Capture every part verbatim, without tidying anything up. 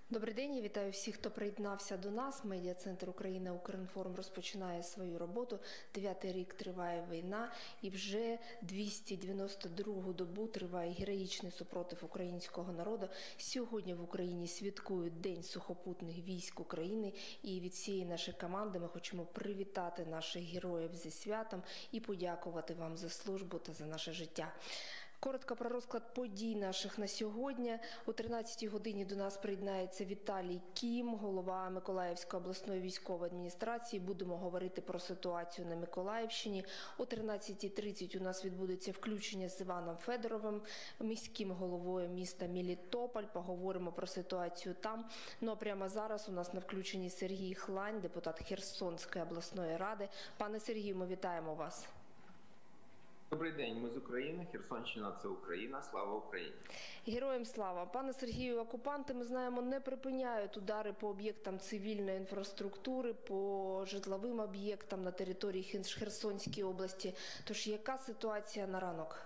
Добрий день, я вітаю всіх, хто приєднався до нас. Медіа-центр Україна Укрінформ розпочинає свою роботу. Дев'ятий рік триває війна і вже двісті дев'яносто другу добу триває героїчний супротив українського народу. Сьогодні в Україні святкують День сухопутних військ України, і від всієї нашої команди ми хочемо привітати наших героїв зі святом і подякувати вам за службу та за наше життя. Коротко про розклад подій наших на сьогодні. О тринадцятій годині до нас приєднається Віталій Кім, голова Миколаївської обласної військової адміністрації. Будемо говорити про ситуацію на Миколаївщині. О тринадцятій тридцять у нас відбудеться включення з Іваном Федоровим, міським головою міста Мелітополь. Поговоримо про ситуацію там. Ну а прямо зараз у нас на включенні Сергій Хлань, депутат Херсонської обласної ради. Пане Сергію, ми вітаємо вас. Добрий день, ми з України, Херсонщина – це Україна, слава Україні. Героям слава. Пане Сергію, окупанти, ми знаємо, не припиняють удари по об'єктам цивільної інфраструктури, по житловим об'єктам на території Херсонської області. Тож яка ситуація на ранок?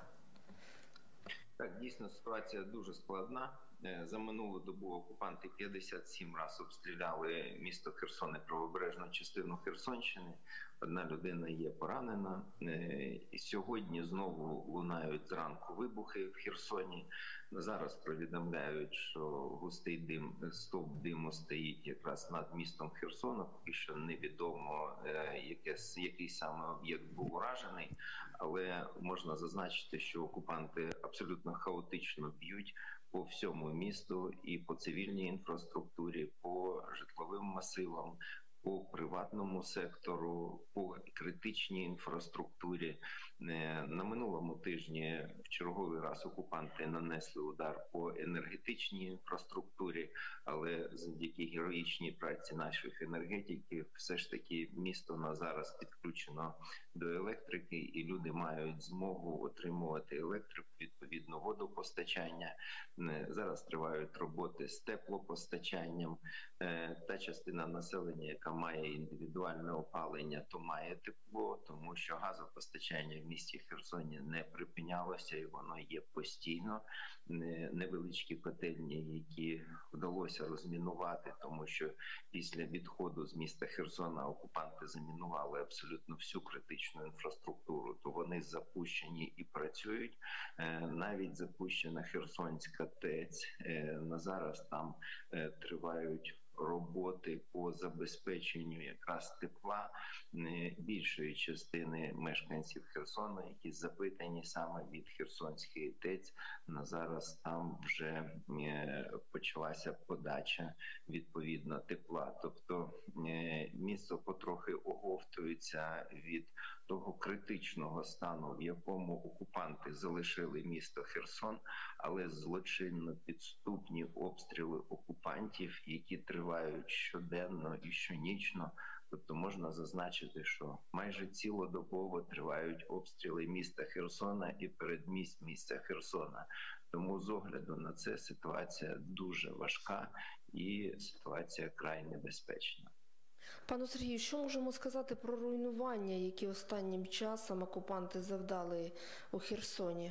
Так, дійсно, ситуація дуже складна. За минулу добу окупанти п'ятдесят сім разів обстріляли місто Херсон і правобережну частину Херсонщини. Одна людина є поранена. І сьогодні знову лунають зранку вибухи в Херсоні. Зараз повідомляють, що густий дим, стовп диму стоїть якраз над містом Херсона. Поки що невідомо, якийсь, який саме об'єкт був уражений. Але можна зазначити, що окупанти абсолютно хаотично б'ють по всьому місту і по цивільній інфраструктурі, по житловим масивам, по приватному сектору, по критичній інфраструктурі. На минулому тижні в черговий раз окупанти нанесли удар по енергетичній інфраструктурі, але завдяки героїчній праці наших енергетиків все ж таки місто на зараз підключено до електрики, і люди мають змогу отримувати електрику, відповідно водопостачання. Зараз тривають роботи з теплопостачанням. Та частина населення, яка має індивідуальне опалення, то має тепло, тому що газопостачання в місті Херсоні не припинялося, і воно є постійно. Невеличкі котельні, які вдалося розмінувати, тому що після відходу з міста Херсона окупанти замінували абсолютно всю критичну інфраструктуру, то вони запущені і працюють. Навіть запущена Херсонська ТЕЦ, на зараз там тривають роботи по забезпеченню якраз тепла більшої частини мешканців Херсона, які запитані саме від Херсонської ТЕЦ. На зараз там вже почалася подача відповідно тепла. Тобто місто потрохи оговтується від того критичного стану, в якому окупанти залишили місто Херсон, але злочинно підступні обстріли окупантів, які тривають тривають щоденно і щонічно. Тобто можна зазначити, що майже цілодобово тривають обстріли міста Херсона і передмість міста Херсона. Тому з огляду на це ситуація дуже важка і ситуація край небезпечна. Пану Сергію, що можемо сказати про руйнування, які останнім часом окупанти завдали у Херсоні?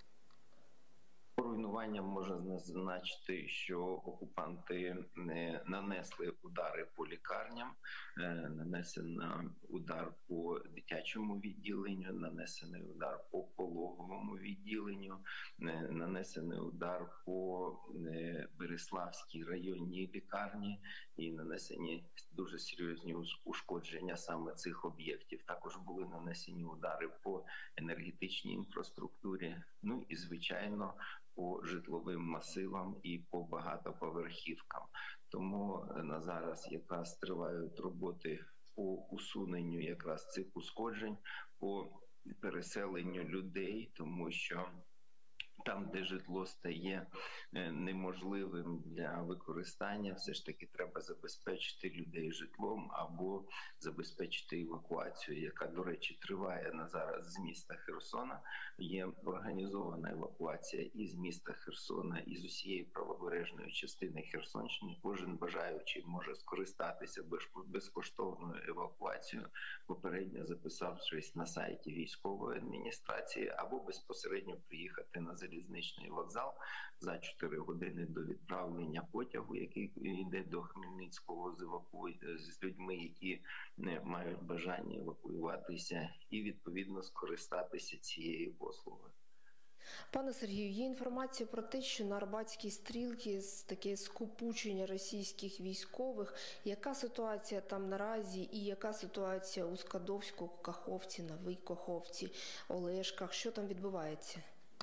Руйнуванням можна зазначити, що окупанти нанесли удари по лікарням, нанесено удар по дитячому відділенню, нанесений удар по пологовому відділенню, нанесений удар по Береславській районній лікарні і нанесені дуже серйозні ушкодження саме цих об'єктів. Також були нанесені удари по енергетичній інфраструктурі, ну і, звичайно, по житловим масивам і по багатоповерхівкам. Тому на зараз якраз тривають роботи по усуненню якраз цих ушкоджень, по переселенню людей, тому що там, де житло стає неможливим для використання, все ж таки треба забезпечити людей житлом або забезпечити евакуацію, яка, до речі, триває на зараз з міста Херсона. Є організована евакуація і з міста Херсона, і з усієї правобережної частини Херсонщини. Кожен бажаючий може скористатися безкоштовною евакуацією, попередньо записавшись на сайті військової адміністрації, або безпосередньо приїхати на залізничний вокзал за чотири години до відправлення потягу, який йде до Хмельницького з еваку... з людьми, які не мають бажання евакуюватися, і відповідно скористатися цією послугою. Пане Сергію, є інформація про те, що на Арбатській стрілці таке скупучення російських військових. Яка ситуація там наразі і яка ситуація у Скадовську, Каховці, Новій Каховці, Олешках? Що там відбувається?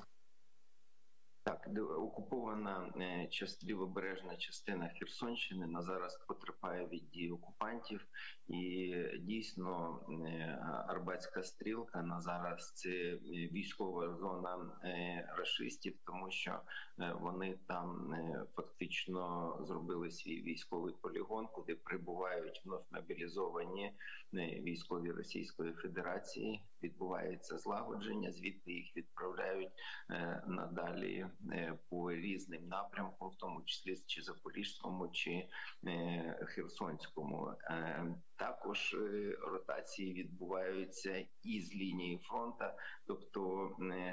Так, окупована лівобережна частина Херсонщини на зараз потерпає від дій окупантів, і дійсно Арбатська стрілка на зараз це військова зона рашистів, тому що вони там фактично зробили свій військовий полігон, куди прибувають вновь мобілізовані військові Російської Федерації, відбувається злагодження, звідти їх відправляють надалі по різним напрямкам, в тому числі чи Запорізькому, чи Херсонському. Також ротації відбуваються і з лінії фронту, тобто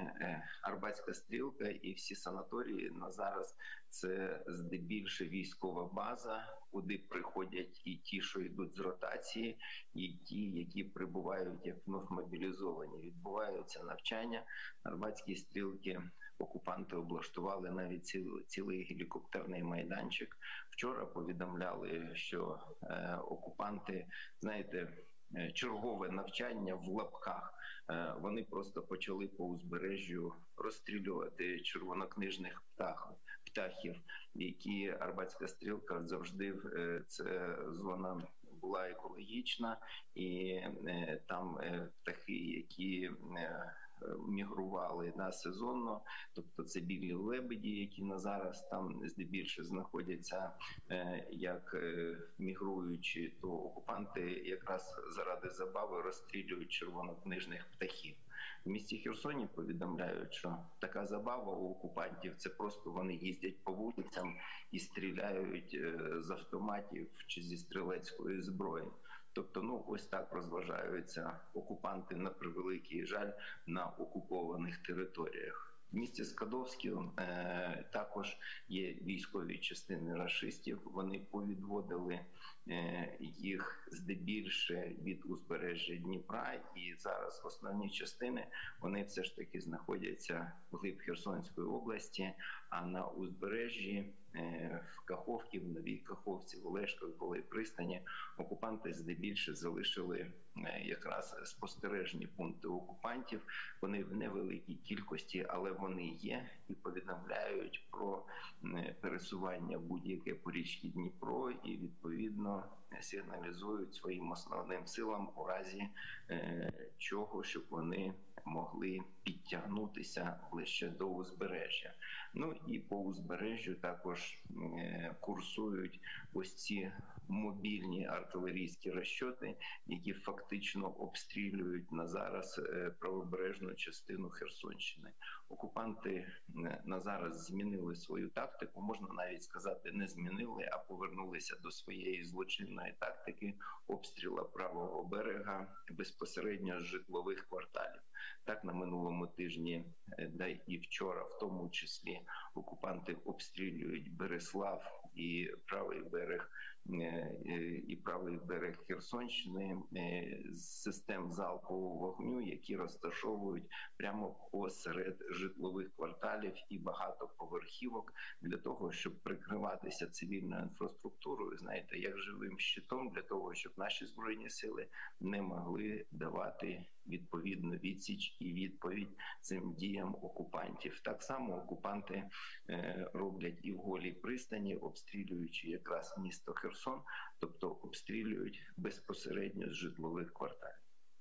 Арбатська стрілка і всі санаторії на зараз це здебільше військова база, куди приходять і ті, що йдуть з ротації, і ті, які прибувають як вновь мобілізовані. Відбуваються навчання. На Арбатській стрілці окупанти облаштували навіть цілий, цілий гелікоптерний майданчик. Вчора повідомляли, що е, окупанти, знаєте, чергове навчання в лапках. Е, вони просто почали по узбережжю розстрілювати червонокнижних птахів, птахів, які Арбатська стрілка завжди, е, це зона була екологічна, і е, там е, птахи, які е, мігрували на сезонно, тобто це білі лебеді, які на зараз там здебільшого знаходяться е, як е, мігруючі, то окупанти якраз заради забави розстрілюють червонокнижних птахів. В місті Херсоні повідомляють, що така забава у окупантів – це просто вони їздять по вулицям і стріляють е, з автоматів чи зі стрілецької зброї. Тобто, ну, ось так розважаються окупанти, на превеликий жаль, на окупованих територіях. В місті Скадовську е, також є військові частини рашистів. Вони повідводили е, їх здебільше від узбережжя Дніпра, і зараз основні частини, вони все ж таки знаходяться вглиб Херсонської області, а на узбережжі е, в Каховці, в Новій Каховці, в Олешках, в Голій пристані окупанти здебільше залишили е, якраз спостережні пункти окупантів. Вони в невеликій кількості, але вони є і повідомляють про пересування будь-яке по річці Дніпро і, відповідно, сигналізують своїм основним силам у разі е, чого, щоб вони могли підтягнутися ближче до узбережжя. Ну і по узбережжю також е, курсують ось ці мобільні артилерійські розчоти, які фактично обстрілюють на зараз е, правобережну частину Херсонщини. Окупанти е, на зараз змінили свою тактику, можна навіть сказати, не змінили, а повернулися до своєї злочинної тактики обстріла правого берега безпосередньо з житлових кварталів. Так, на минулому тижні, да і вчора, в тому числі, окупанти обстрілюють Береслав і правий берег і правий берег Херсонщини з систем залпового вогню, які розташовують прямо посеред житлових кварталів і багатоповерхівок для того, щоб прикриватися цивільною інфраструктурою, знаєте, як живим щитом, для того, щоб наші Збройні сили не могли давати відповідну відсіч і відповідь цим діям окупантів. Так само окупанти е, роблять і в Голій пристані, обстрілюючи якраз місто Херсон, тобто обстрілюють безпосередньо з житлових кварталів.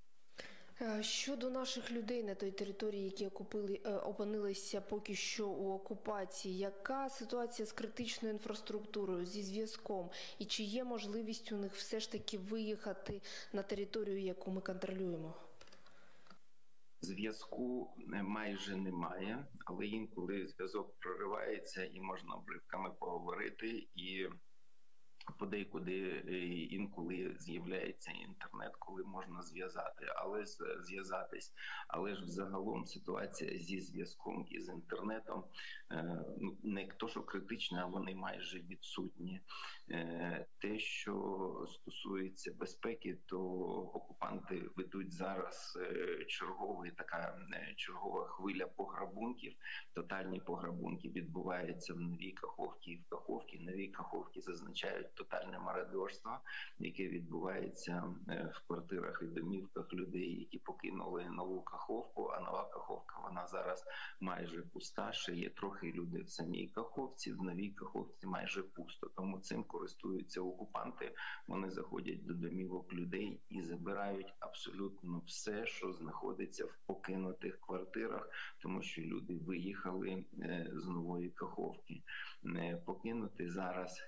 Щодо наших людей на той території, які окупили, опинилися поки що у окупації, яка ситуація з критичною інфраструктурою, зі зв'язком? І чи є можливість у них все ж таки виїхати на територію, яку ми контролюємо? Зв'язку майже немає, але інколи зв'язок проривається і можна обривками поговорити. І подейкуди інколи з'являється інтернет, коли можна зв'язати, але зв'язатись. Але ж взагалом ситуація зі зв'язком і з інтернетом, ну, не то, що критична, а вони майже відсутні. Те, що стосується безпеки, то окупанти ведуть зараз черговий, така чергова хвиля пограбунків, тотальні пограбунки відбуваються в Новій Каховці і в Каховці. Новій Каховці зазначають тотальне мародерство, яке відбувається в квартирах і домівках людей, які покинули Нову Каховку, а Нова Каховка, вона зараз майже пуста, ще є трохи людей в самій Каховці, в Новій Каховці майже пусто, тому цим користуються окупанти, вони заходять до домівок людей і забирають абсолютно все, що знаходиться в покинутих квартирах, тому що люди виїхали з Нової Каховки. Покинути зараз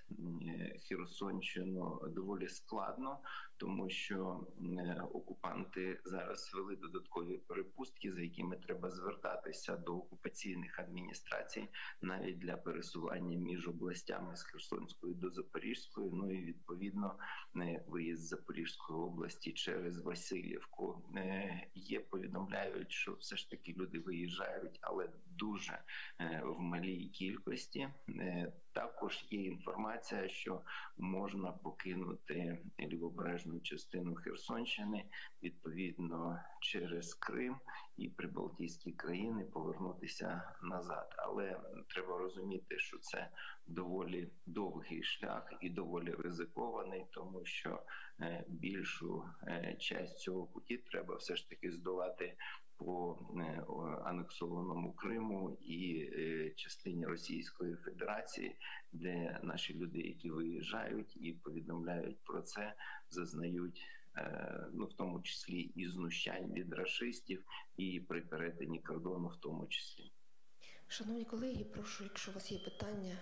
Херсонщину доволі складно, тому що окупанти зараз ввели додаткові перепустки, за якими треба звертатися до окупаційних адміністрацій, навіть для пересування між областями з Херсонської до Запорізької, ну і відповідно виїзд з Запорізької області через Васильівку. Є, повідомляють, що все ж таки люди виїжджають, але дуже в малій кількості. Також є інформація, що можна покинути лівобережну частину Херсонщини, відповідно через Крим і прибалтійські країни повернутися назад. Але треба розуміти, що це доволі довгий шлях і доволі ризикований, тому що більшу частину цього путі треба все ж таки здолати по анексованому Криму і частині Російської Федерації, де наші люди, які виїжджають і повідомляють про це, зазнають, ну, в тому числі і знущань від рашистів, і при перетині кордону в тому числі. Шановні колеги, прошу, якщо у вас є питання.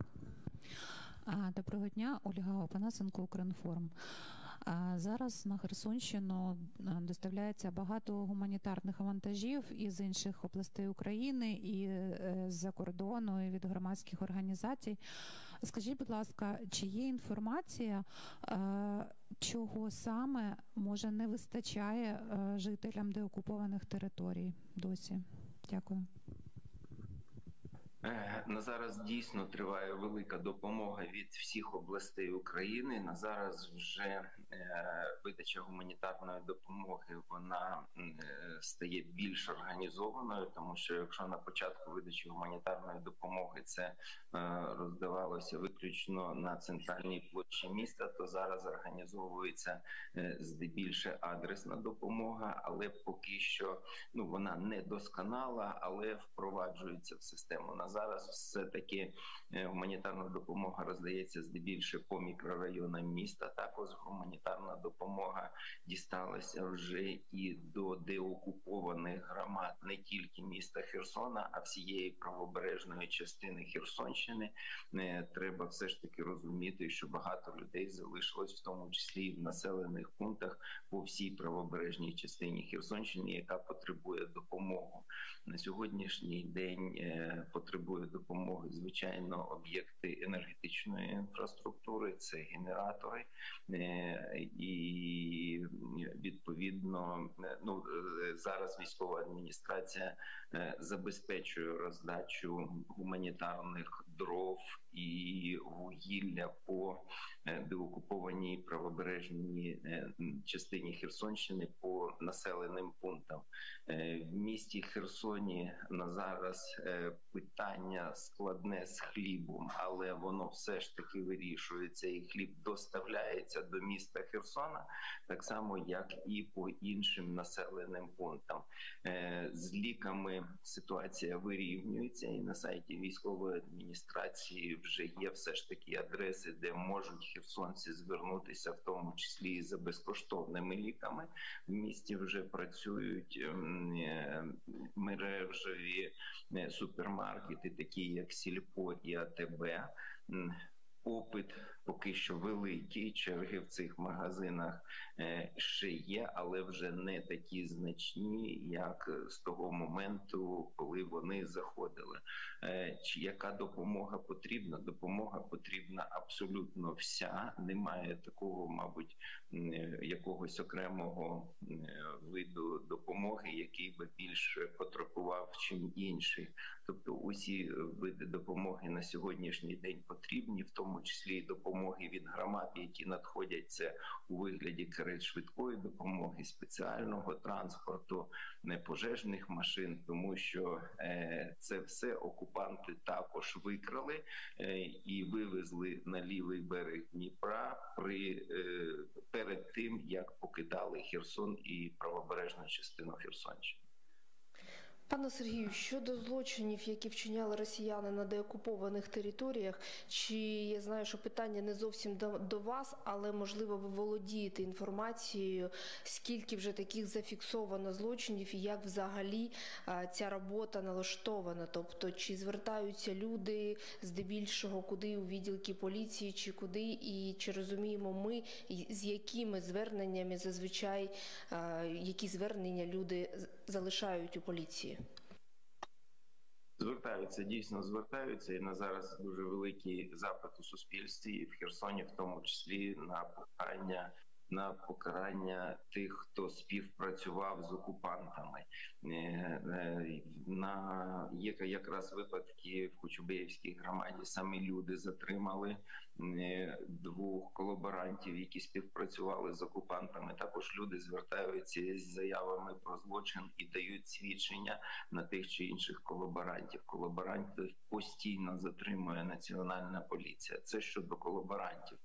Доброго дня, Ольга Опанасенко, Укрінформ. Зараз на Херсонщину доставляється багато гуманітарних вантажів із інших областей України, і з-за кордону, і від громадських організацій. Скажіть, будь ласка, чи є інформація, чого саме, може, не вистачає жителям деокупованих територій досі? Дякую. На зараз дійсно триває велика допомога від всіх областей України. На зараз вже видача гуманітарної допомоги, вона стає більш організованою, тому що якщо на початку видачі гуманітарної допомоги це роздавалося виключно на центральній площі міста, то зараз організовується здебільше адресна допомога, але поки що, ну, вона не досконала, але впроваджується в систему. На зараз все-таки гуманітарна допомога роздається здебільше по мікрорайонам міста. Також гуманітарна допомога дісталася вже і до деокупованих громад не тільки міста Херсона, а всієї правобережної частини Херсонщини. Треба все ж таки розуміти, що багато людей залишилось, в тому числі і в населених пунктах по всій правобережній частині Херсонщини, яка потребує допомоги. На сьогоднішній день потребує допомоги, звичайно, об'єкти енергетичної інфраструктури, це генератори, і відповідно, ну, зараз військова адміністрація забезпечує роздачу гуманітарних дров і вугілля по деокупованій правобережній частині Херсонщини по населеним пунктам. В місті Херсоні на зараз питання складне з хлібом, але воно все ж таки вирішується, і хліб доставляється до міста Херсона, так само, як і по іншим населеним пунктам. З ліками ситуація вирівнюється, і на сайті військової адміністрації вже є все ж таки адреси, де можуть херсонці звернутися, в тому числі і за безкоштовними ліками. В місті вже працюють мережеві супермаркети, такі як Сільпо і АТБ. Попит поки що великі, черги в цих магазинах ще є, але вже не такі значні, як з того моменту, коли вони заходили. Чи яка допомога потрібна? Допомога потрібна абсолютно вся. Немає такого, мабуть, якогось окремого виду допомоги, який би більше потребував, чим інший. Тобто усі види допомоги на сьогоднішній день потрібні, в тому числі і допомоги від громад, які надходять, це у вигляді карет швидкої допомоги, спеціального транспорту, пожежних машин, тому що це все окупанти також викрали і вивезли на лівий берег Дніпра при, перед тим, як покидали Херсон і правобережну частину Херсонщини. Пане Сергію, щодо злочинів, які вчиняли росіяни на деокупованих територіях, чи я знаю, що питання не зовсім до, до вас, але, можливо, ви володієте інформацією, скільки вже таких зафіксовано злочинів і як взагалі а, ця робота налаштована? Тобто, чи звертаються люди здебільшого куди, у відділки поліції, чи куди, і чи розуміємо ми, з якими зверненнями зазвичай, а, які звернення люди залишають у поліції? Звертаються, дійсно звертаються, і на зараз дуже великий запит у суспільстві, і в Херсоні в тому числі на покарання, на покарання тих, хто співпрацював з окупантами. На, є якраз випадки в Кочубеївській громаді, самі люди затримали двох колаборантів, які співпрацювали з окупантами. Також люди звертаються з заявами про злочин і дають свідчення на тих чи інших колаборантів. Колаборантів постійно затримує Національна поліція. Це щодо колаборантів.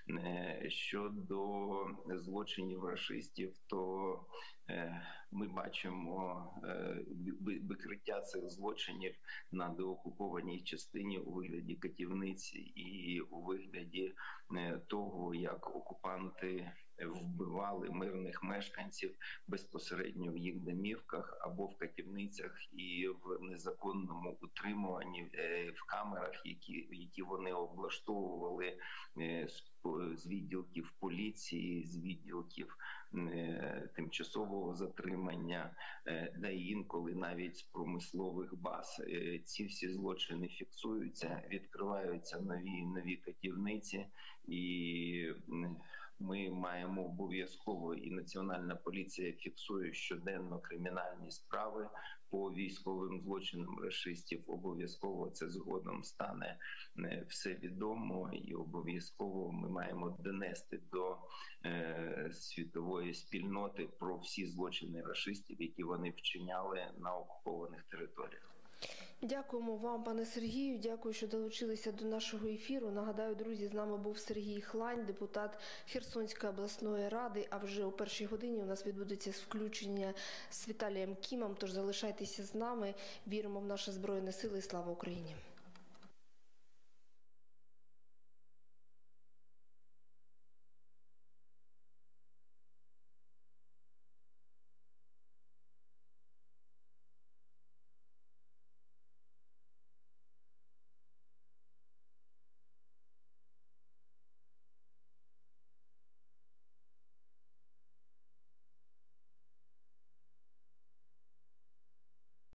Щодо злочинів рашистів, то ми бачимо викриття цих злочинів на деокупованій частині у вигляді катівниці і у вигляді того, як окупанти вбивали мирних мешканців безпосередньо в їх домівках або в катівницях і в незаконному утримуванні в камерах, які, які вони облаштовували з відділків поліції, з відділків тимчасового затримання, да і інколи навіть з промислових баз. Ці всі злочини фіксуються, відкриваються нові нові катівниці, і ми маємо обов'язково, і Національна поліція фіксує щоденно кримінальні справи по військовим злочинам рашистів. Обов'язково це згодом стане все відомо, і обов'язково ми маємо донести до е, світової спільноти про всі злочини рашистів, які вони вчиняли на окупованих територіях. Дякуємо вам, пане Сергію. Дякую, що долучилися до нашого ефіру. Нагадаю, друзі, з нами був Сергій Хлань, депутат Херсонської обласної ради. А вже о першій годині у нас відбудеться включення з Віталієм Кімом. Тож залишайтеся з нами. Віримо в наші Збройні Сили. Слава Україні!